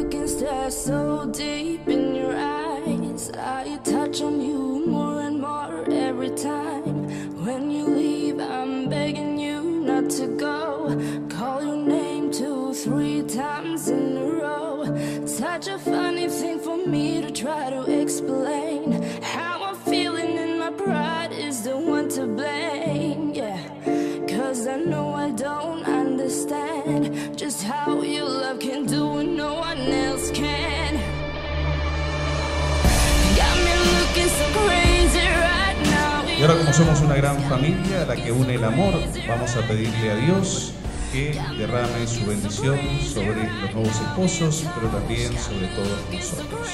look and stare so deep in your eyes. I touch on you more and more every time. When you leave, I'm begging you not to go. Call your name 2, 3 times in a row. Such a funny thing for me to try to explain. How I'm feeling in my pride is the one to blame, yeah. Cause I know I don't understand just how your love can do what no one else can. Got me looking so crazy right now. Y ahora, como somos una gran familia a la que une el amor, vamos a pedirle a Dios que derrame su bendición sobre los nuevos esposos, pero también sobre todos nosotros.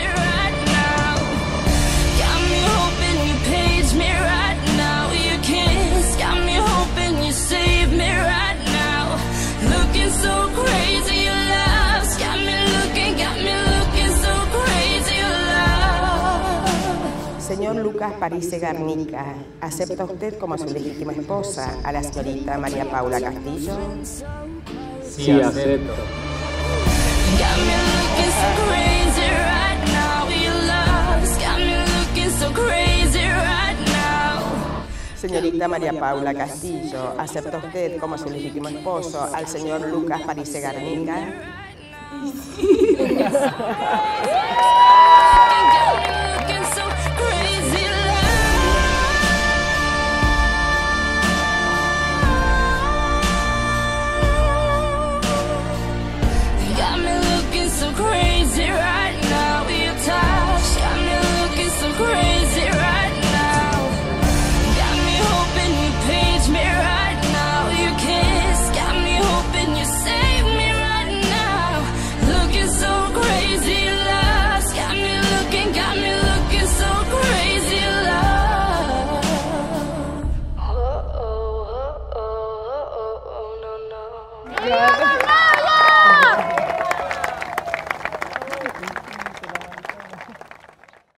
Señor Lucas Parise Garnica, ¿acepta usted como su legítima esposa a la señorita María Paula Castillo? Sí, acepto. Señorita María Paula Castillo, ¿acepta usted como su legítimo esposo al señor Lucas Parise Garnica? So crazy right now, your touch got me looking so crazy right now. Got me hoping you page me right now. Your kiss got me hoping you save me right now. Looking so crazy, love got me looking so crazy, love. Oh, oh, oh, oh, oh, oh, no, no.